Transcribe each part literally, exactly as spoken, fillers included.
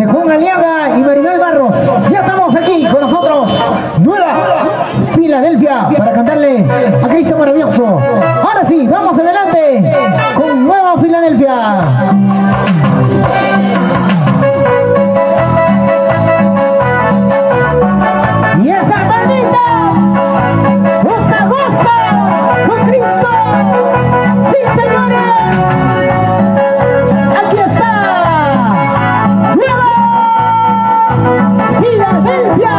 de Juan Aliaga y Maribel Barros. Ya estamos aquí con nosotros, Nueva Filadelfia, para cantarle a Cristo Maravilloso. Ahora sí, vamos adelante con Nueva Filadelfia. Y esas manitas, goza, goza con Cristo. Sí, señores, aquí está Nueva Filadelfia.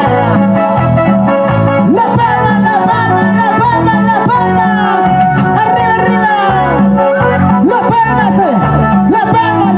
La palma, la palma, la palma, las palmas, arriba, arriba. La palma, la palma.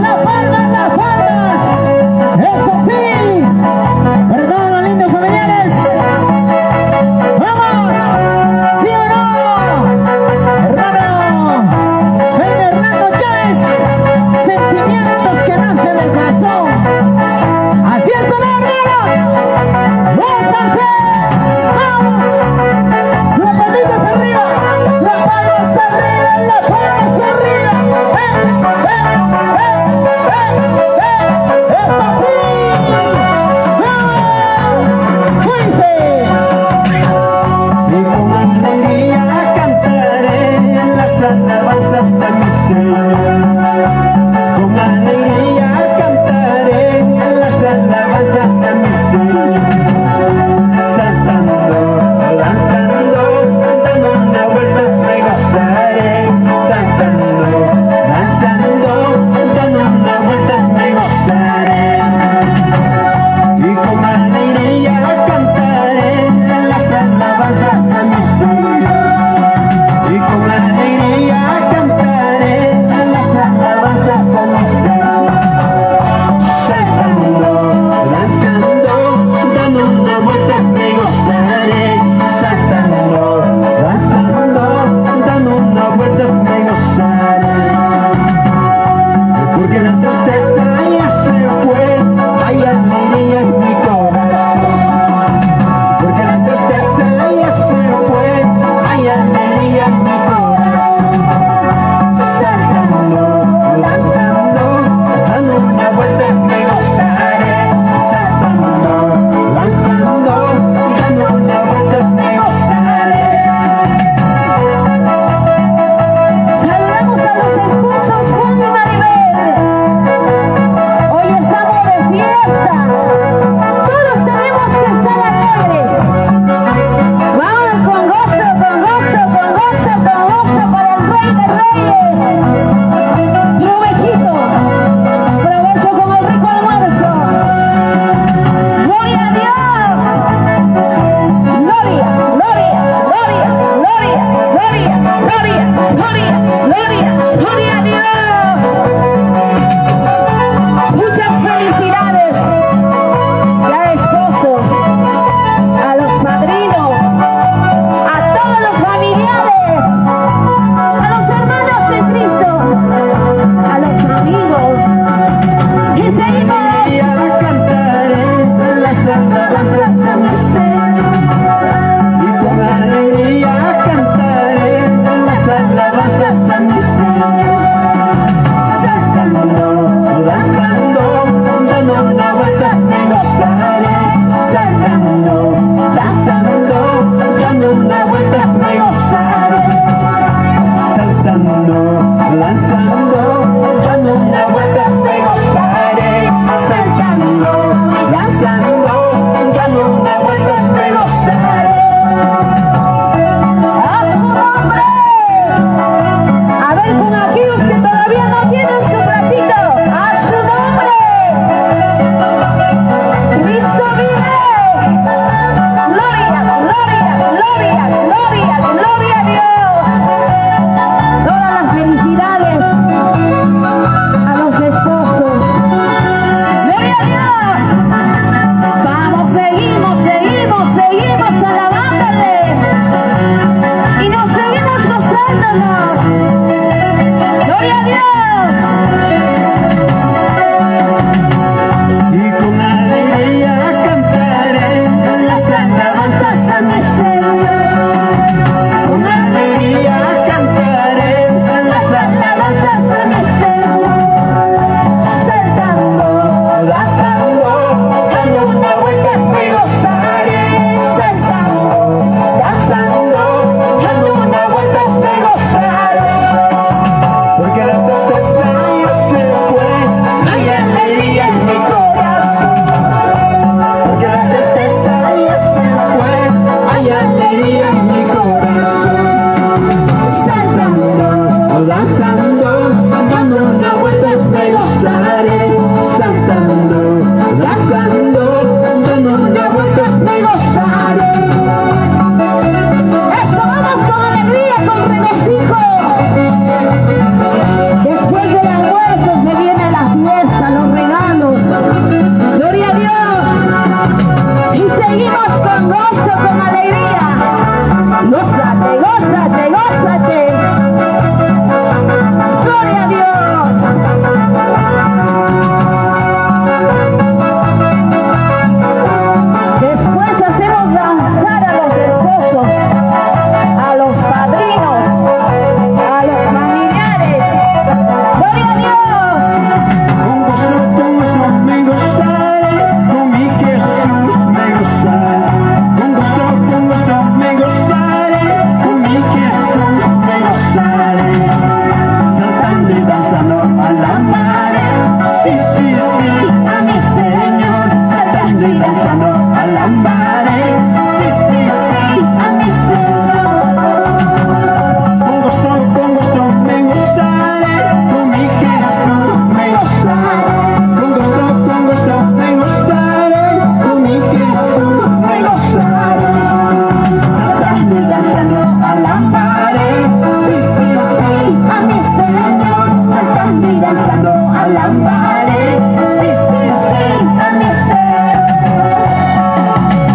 sí, a mi Señor, saltando y danzando alabaré. Sí, sí, sí, a mi Señor. Con gozo, con gozo me gozaré, con mi Jesús me gozaré. Con gozo, con gozo me gozaré, con mi Jesús me gozaré. Saltando y danzando alabaré. Sí, sí, sí, a mi Señor, saltando y danzando alabaré. Sí, sí, sí, a mi Señor.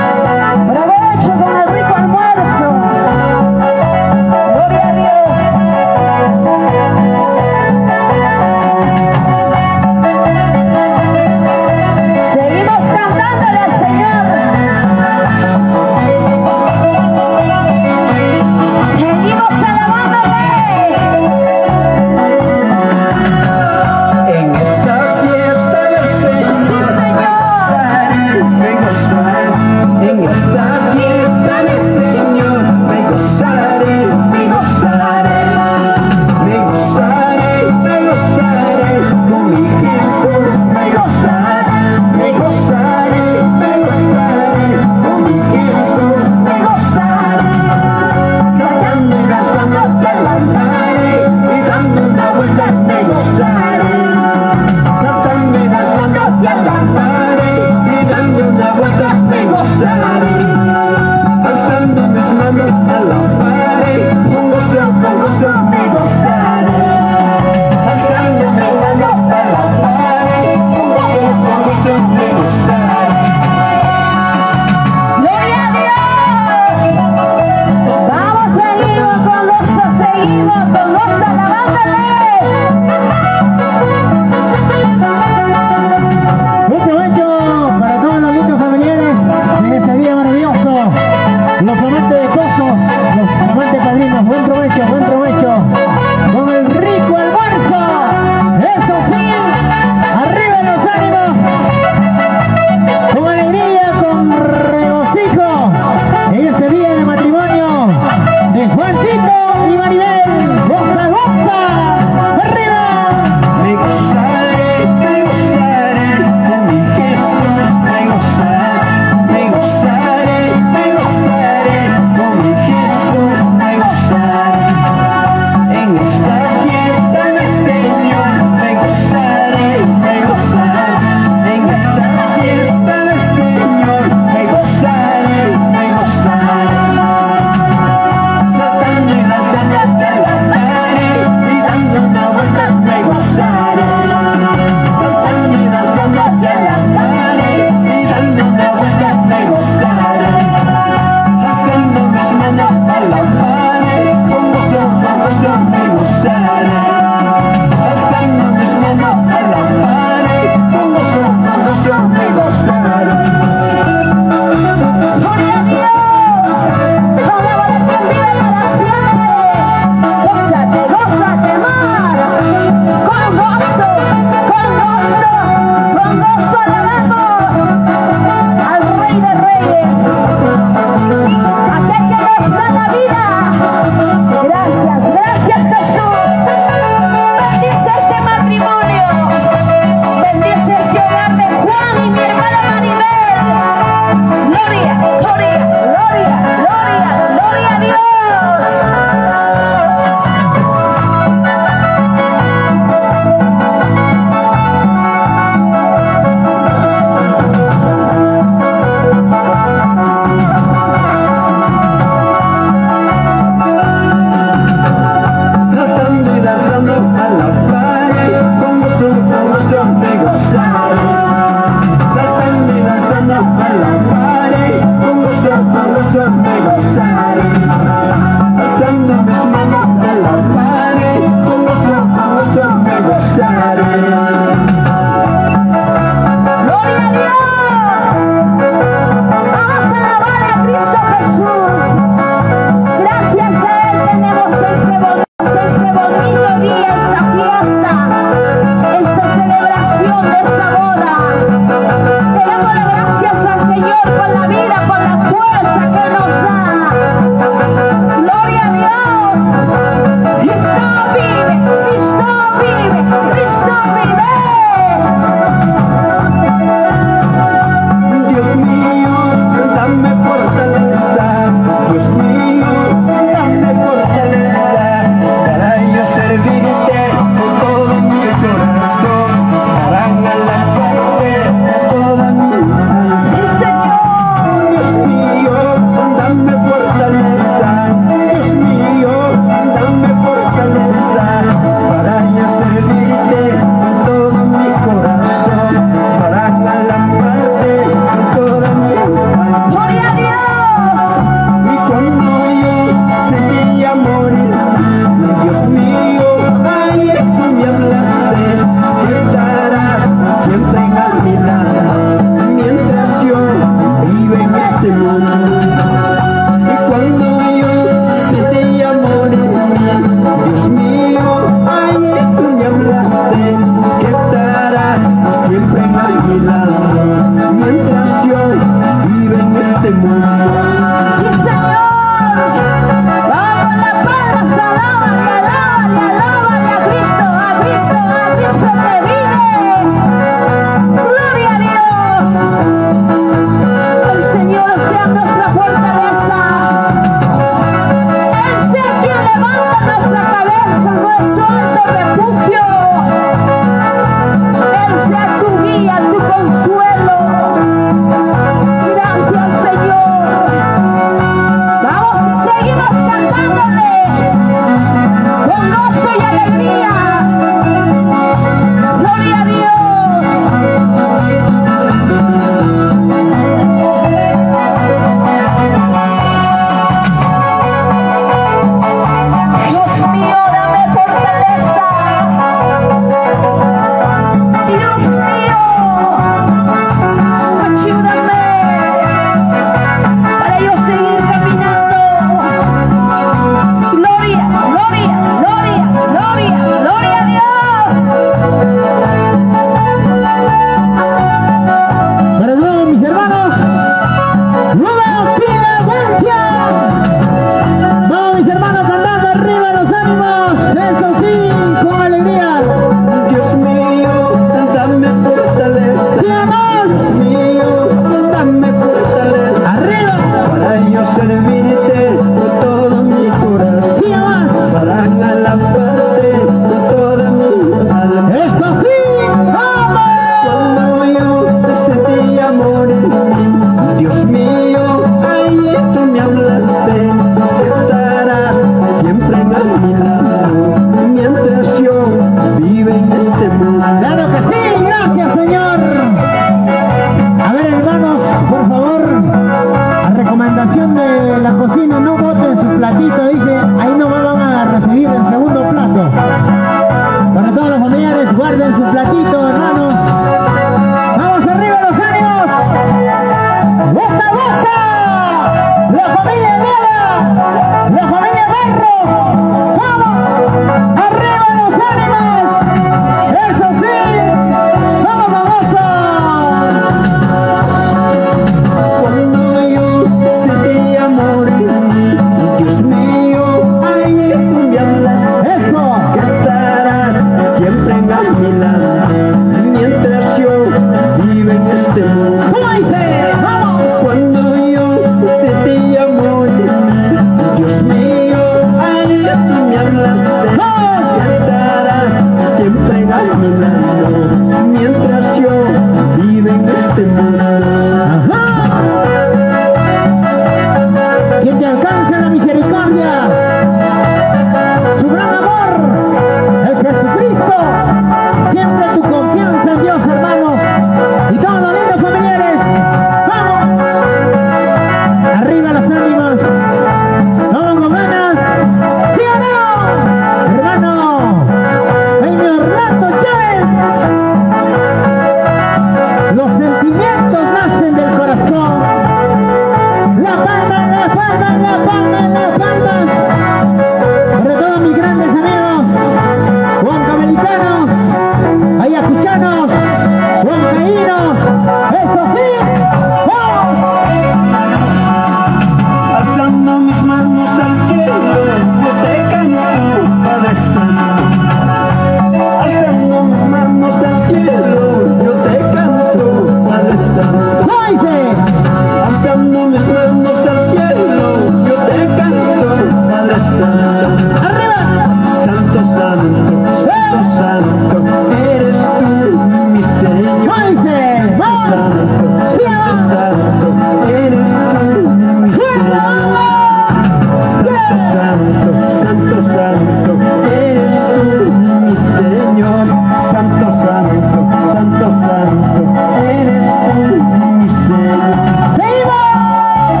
santo, santo, eres tú, mi Señor. Santo, santo, santo, santo, eres tú, mi Señor. ¡Seguimos!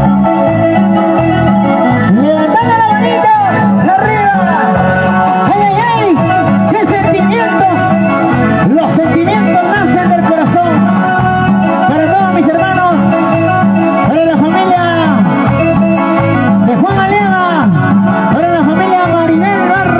Levantando las manitas arriba. ¡Ay, ay, ay! ¡Qué sentimientos! Los sentimientos nacen del corazón. Para todos mis hermanos, para la familia de Juan Aleva, para la familia Maribel Barros.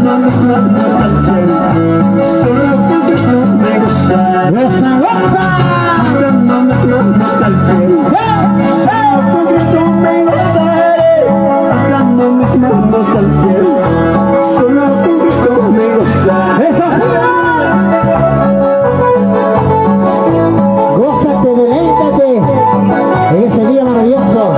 alzando mis manos al cielo, solo con Cristo me gozaré. Goza, goza. Alzando mis manos al cielo, solo con Cristo me gozaré. Alzando mis manos al cielo, solo con Cristo me gozaré. Eso sí, gózate, deleítate en este día maravilloso.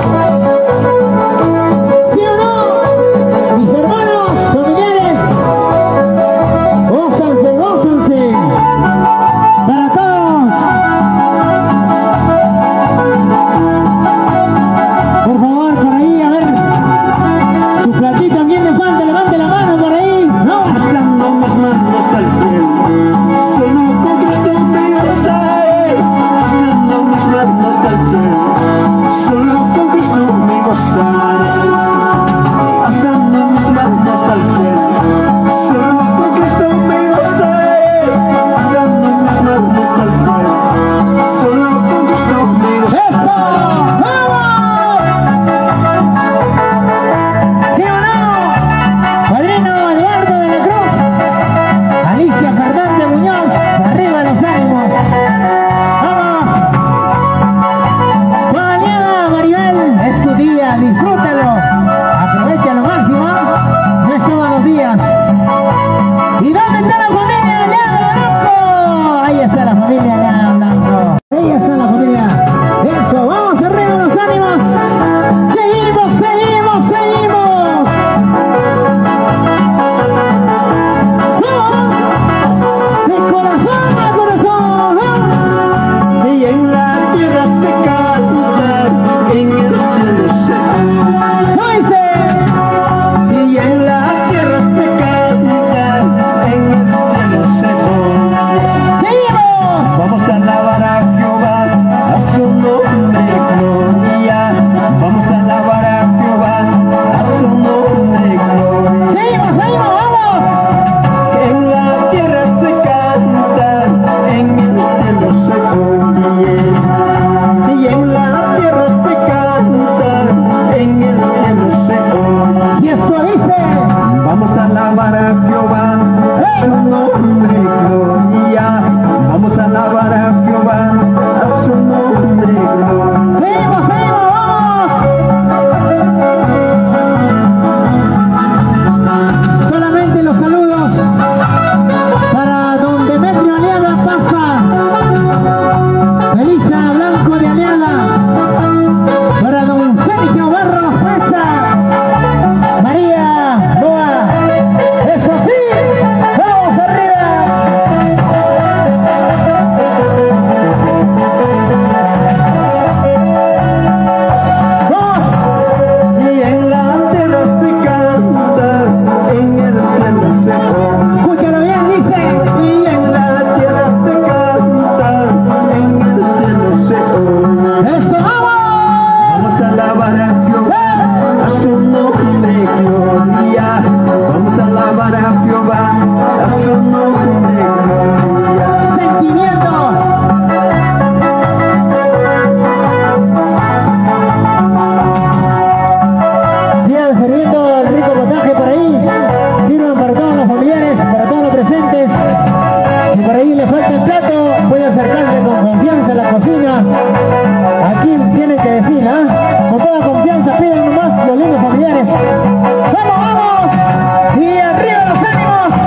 ¿Sí o no? Mis hermanos, familiares, gózanse, gózanse. Para todos. Por favor, por ahí, a ver. Su platito, ¿a quién le falta? Levante la mano por ahí. ¡Vamos! Alzando mis manos al cielo, solo con Cristo me gozaré. Alzando mis manos al cielo, solo con Cristo me gozaré. Alzando mis manos al cielo, solo con Cristo me gozaré. Alzando mis manos al cielo, solo con Cristo me gozaré. ¡Eso! ¡Vamos! ¿Sí o no? Padrino Eduardo de la Cruz, Alicia Fernández Muñoz, arriba los ánimos. ¡Vamos! Juan Maribel, es tu día, disfrútalo. Aprovecha lo máximo, no es todos los días. ¿Y dónde está la familia Leana Blanco? Ahí está la familia Leana Blanco. Ahí está la familia. Eso, vamos arriba los ánimos. Seguimos, seguimos, seguimos. Somos de corazón a corazón. Y en la tierra se canta, en el cielo se oye. ¿No dice? Y en la tierra se canta, en el cielo se oye. Seguimos. Vamos a alabar a Jehová, a su nombre gloria. Vamos a alabar a Jehová, a su nombre gloria. Seguimos, seguimos, vamos. En la tierra se canta, en el cielo se oye. Y en la tierra se canta, en el cielo se oye. Y esto dice. Vamos a alabar a Jehová, a su nombre gloria. Vamos a alabar a Jehová, a su nombre gloria. Seguimos, seguimos, vamos. Solamente los saludos para don Demetrio Aliaga Pasa, Melissa Blanco de Aliaga, para don Sergio Barros Mesa, María Loa. Eso sí, vamos arriba. Dos. Y en la tierra se canta, en el cielo se oye. Escúchalo bien, dice. Y en la tierra se canta, en el cielo se oye. Eso, vamos. Vamos a alabar a Jehová, a su nombre gloria. Vamos a alabar a Jehová, a su nombre gloria. Sentimiento. Sigan sirviendo el rico potaje por ahí. Sirvan para todos los familiares, para todos los presentes. Si por ahí le falta el plato, puede acercarse con confianza a la cocina. Aquí tienen que decir, ¿ah? Con toda confianza pidan nomás los lindos familiares. ¡Vamos, vamos! Y arriba los ánimos.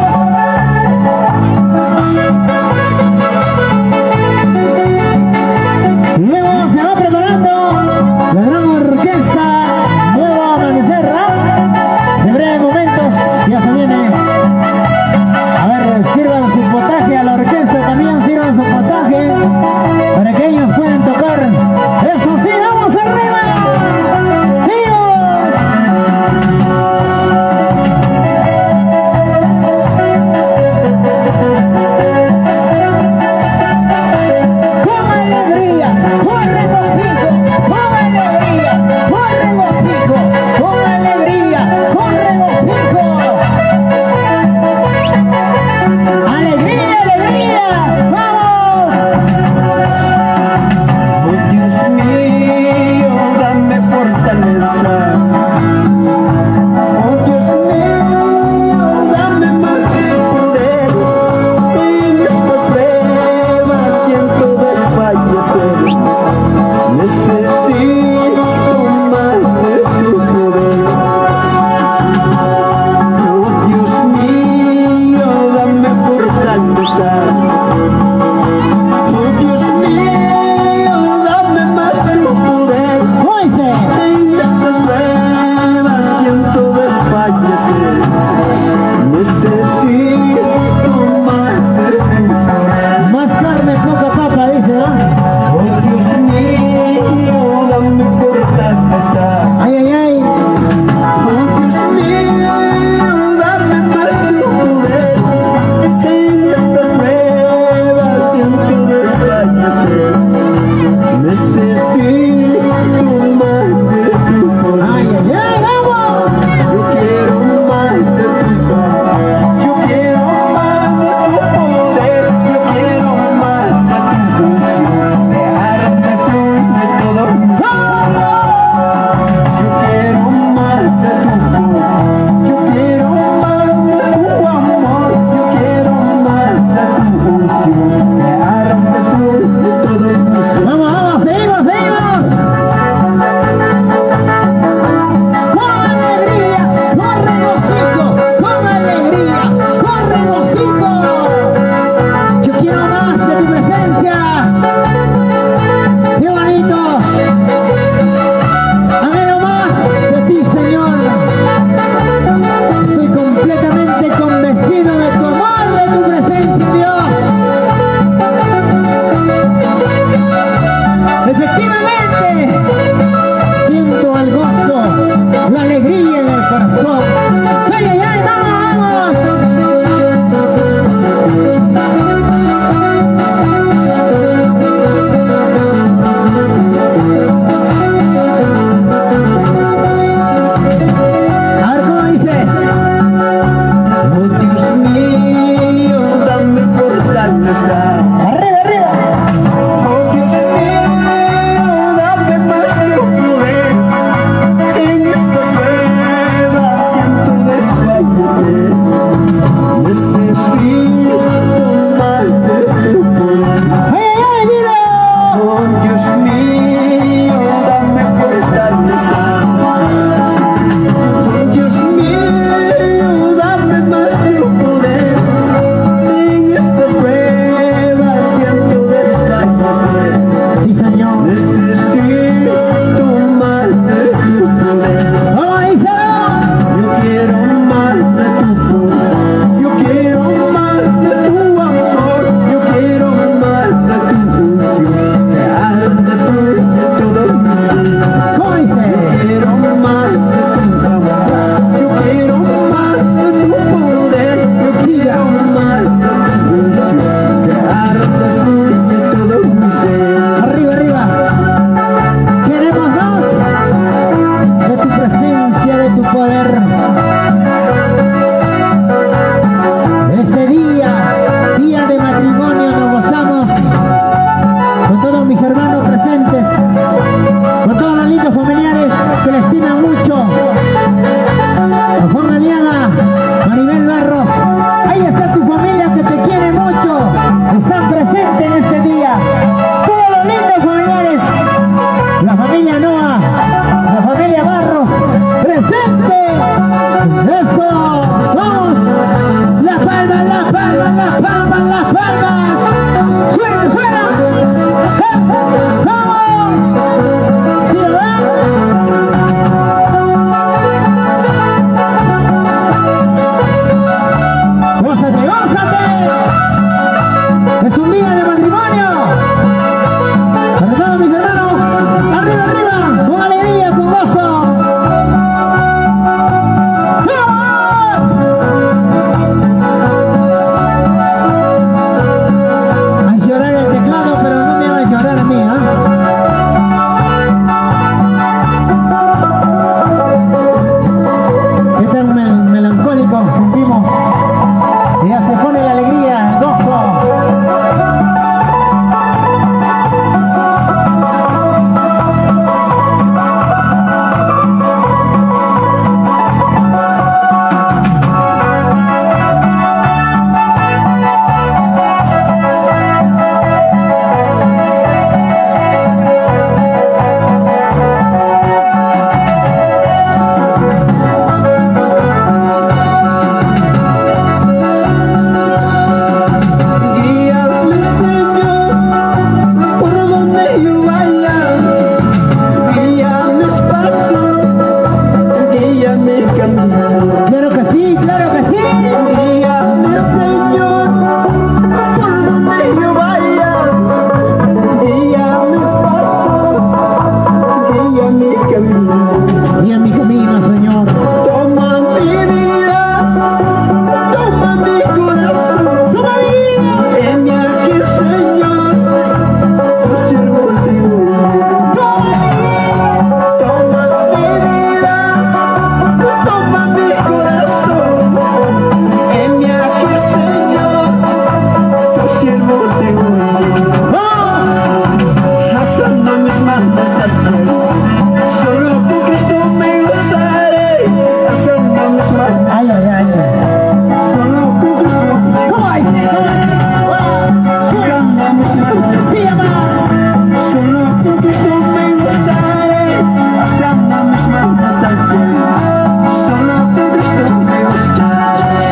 ánimos. Ya se pone la alegría, el gozo. Claro que sí, claro que sí. Guíame, Señor, por donde yo vaya. Guía mis pasos, guía mi camino. Guía mi camino, Señor. Toma mi vida, toma mi corazón. ¡Toma mi vida! Heme aquí, Señor, tu siervo te amo. Toma mi vida, toma mi corazón. Heme aquí, Señor, tu siervo te amo. Alzando mis manos al cielo, solo con Cristo me gozaré. Alzando mis manos, Ay, ay, ay. solo con Cristo me ¿Cómo dice? ¿Cómo dice? alzando mis manos. Sí, mamá. Solo con Cristo me gozaré, alzando mis manos al cielo. Solo con Cristo me gozaré.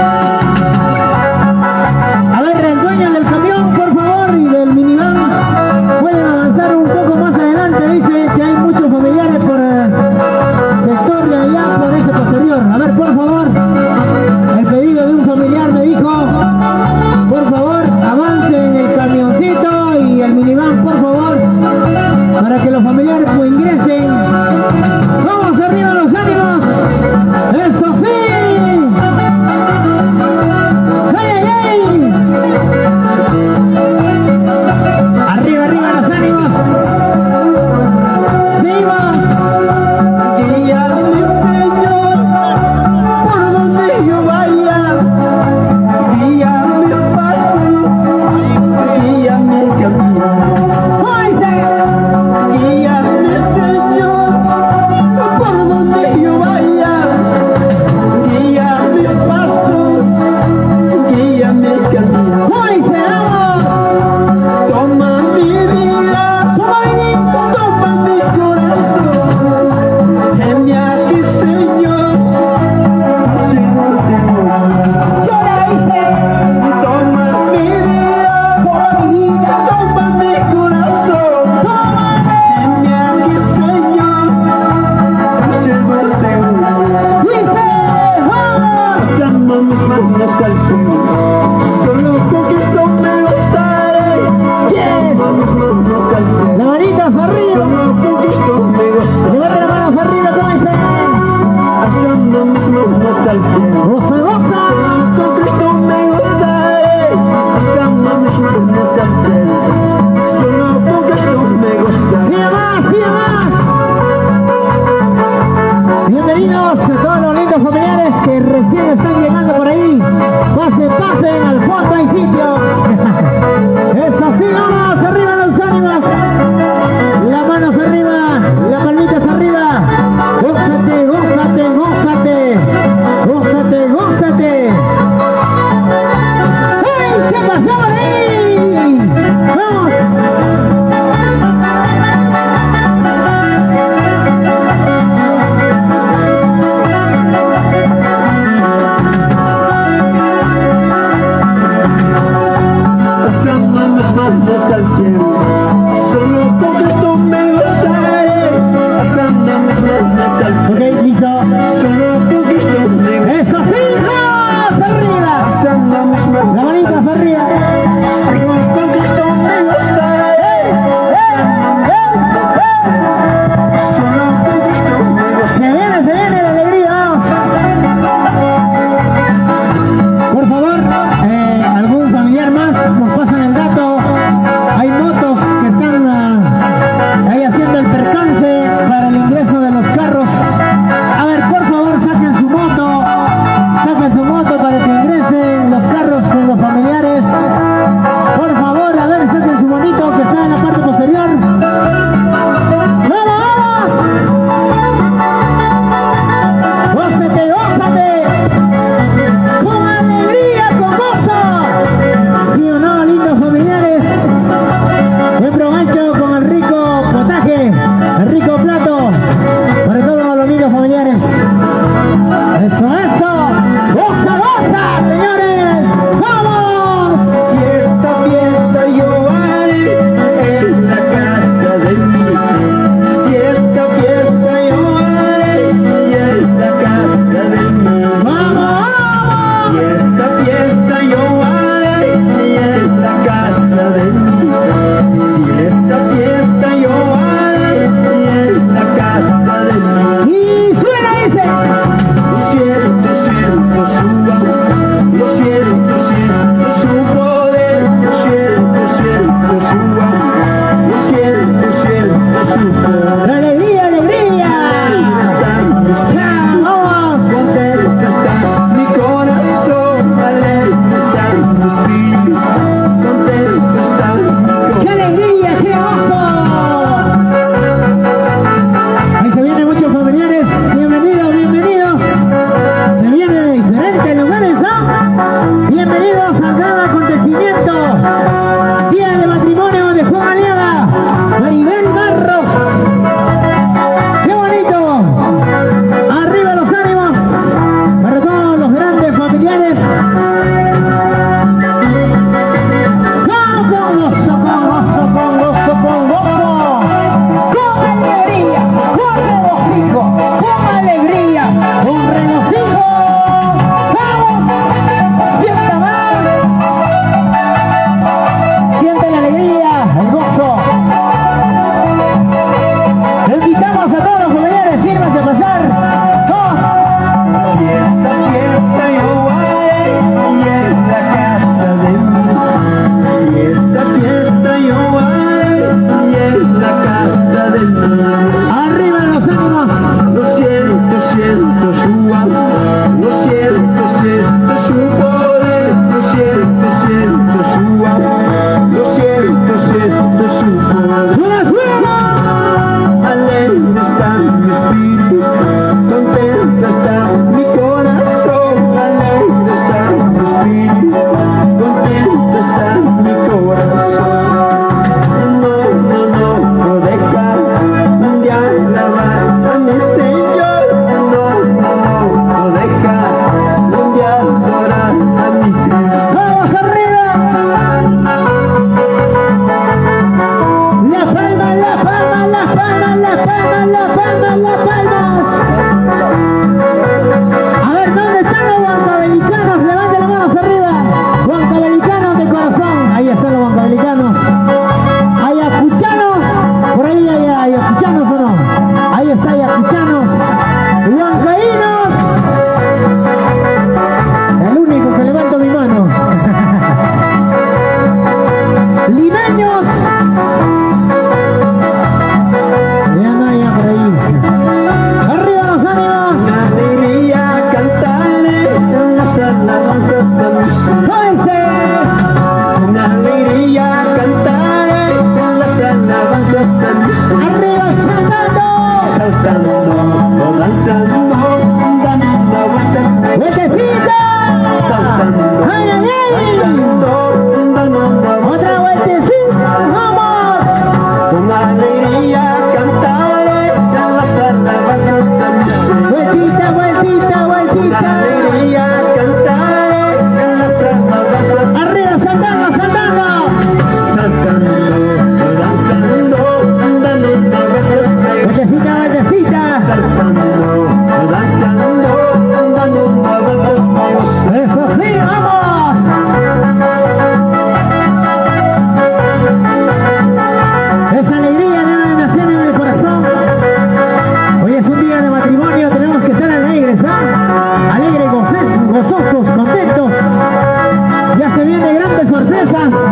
A ver, el dueño del camión, por favor, y del minivan, pueden avanzar un poco más adelante. Dice que hay muchos familiares por el sector de allá, por ese posterior. A ver, por favor, el pedido de un familiar me dijo, por favor, avance en el camioncito y el minivan, por favor, para que los familiares pues ingresen. ¡Vamos arriba los ánimos! ¡Eso sí! ¡Ay, ay, ay! Arriba, arriba los ánimos. Seguimos. Guíame, Señor, por donde yo vaya. Guía mis pasos, guía mi camino. ¡Ay, sí! Guíame, Señor, por donde yo vaya. Guía mis pasos, guía mi camino. ¡Ay, sí! ¡Vamos! Toma mi vida, toma mi corazón. Heme aquí, Señor, siervo te amo. ¡Yo la hice! Toma mi vida, ¡Toma mi vida! toma mi corazón. Heme aquí, Señor, siervo te amo. ¡Dice! ¡Vamos! Alzando mis manos al cielo, solo con Cristo me gozaré. Alzando mis manos al cielo, Las manitas arriba. solo con Cristo me gozaré. Levante las manos arriba, ¿cómo dice? Alzando mis manos al cielo, ¡Goza, goza! con Cristo me gozaré. Alzando mis manos al cielo, solo con Cristo me gozaré. ¡Sigue más, sigue más! Bienvenidos a todos los lindos familiares que recién están llegando por ahí. Pasen, pasen, al fondo hay sitio. Eso sí, vamos, arriba los ánimos. Las manos arriba, las palmitas arriba. Gózate, gózate, gózate. Gózate, gózate. ¡Ey! ¿Qué pasó por ahí? ¡Vamos! Bienvenidos al gran acontecimiento. Día de matrimonio de Juan Aliaga, Maribel Barros. ¡Qué bonito! Arriba los ánimos para todos los grandes familiares. ¡Vamos con gozo, con gozo, con gozo, con gozo! ¡Con alegría, con regocijo, con alegría, con regocijo! ¡Vamos! ¡Sienta más! ¡Siente la alegría, el gozo! Invitamos a todos los familiares, sírvanse a pasar. ¡Dos! Fiesta, fiesta, yo haré y en la casa de mí. Fiesta, fiesta, yo haré y en la casa de mí. ¡Arriba los ánimos! Lo siento, siento su amor, lo siento, siento su poder, lo siento, siento su amor, lo siento, siento su poder. ¡Suena, suena! Alegre está mi espíritu, contento está mi corazón. Alegre está mi espíritu, contento está mi corazón. No, no, no, no dejar de alabar a mi Señor. No, no, no, no dejar de adorar a mi Cristo. ¡Vamos arriba! ¡La palma, la palma, la palma, la palma, la palma, la palmas! A ver, ¿dónde están los huancabelicanos? Levanten las manos arriba. Huancabelicanos de corazón. Ahí están los huancabelicanos. Ayacuchanos. Por ahí hay ayacuchanos o no. Ahí está ayacuchanos. Huancaínos. El único que levanto mi mano. Limeños. Ya no hay por ahí. Arriba los ánimos. Con alegría cantaré en las alabanzas a mi Señor. ¡Jódense! Con alegría cantaré en las alabanzas a mi Señor. ¡Arriba saltando! Saltando o danzando, dando vueltas, ¡Vueltecita! saltando, ¡Ay, ay, ay! danzando, dando ¡Otra vueltecita! ¡Vamos! con alegría cantaré en las alabanzas a mi Señor. ¡Vueltita, vueltita, Con vueltita! alegría cantaré en las alabanzas, ¡Arriba saltando, saltando! saltando, danzando, dando vueltas, ¡Vueltecita, vueltecita! saltando, danzando, dando vueltas, ¡Eso sí, vamos! Esa alegría debe de nacer en el corazón. Hoy es un día de matrimonio, tenemos que estar alegres, ¿ah? Alegres, goces- gozosos, contentos. Ya se vienen grandes sorpresas.